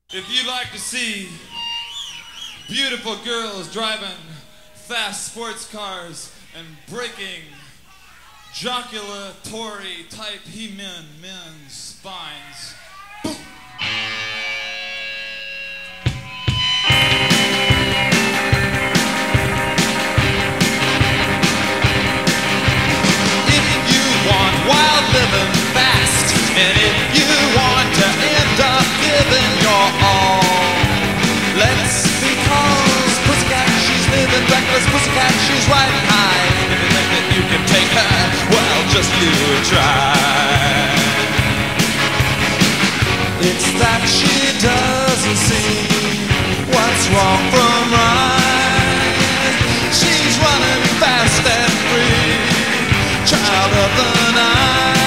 If you like to see beautiful girls driving fast sports cars and breaking joculatory type men's spines, boom. If you want wild living fast, and if you want to end up giving your all, let's be cause Pussycat, she's living reckless. Pussycat, she's riding high. If you think that you can take her, well, just you try. It's that she doesn't see what's wrong from right. She's running fast and free, child of the night.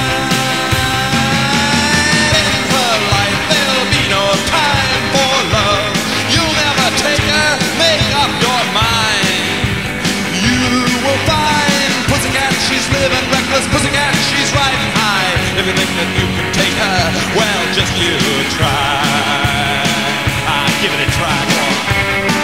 In her life there'll be no time for love. You'll never take her, make up your mind. You will find Pussycat, she's living reckless. Pussycat, she's riding high. If you think that you can take her, well, just you try. Give it a try, go on.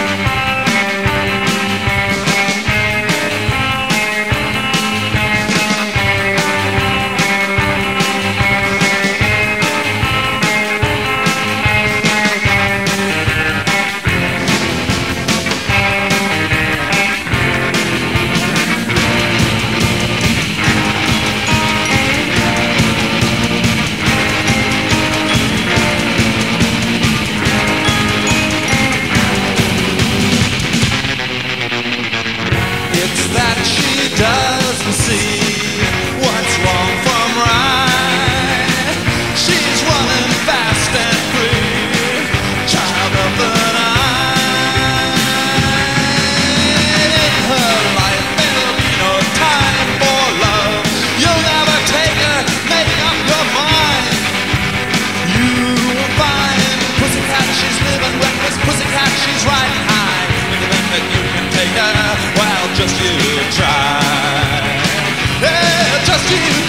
Doesn't see what's wrong from right. She's running fast and free, child of the night. In her life there'll be no time for love. You'll never take her, make up your mind. You will find Pussycat, she's living reckless. Pussycat, she's riding high. If you think that you can take her, well, just you try. Yeah, just you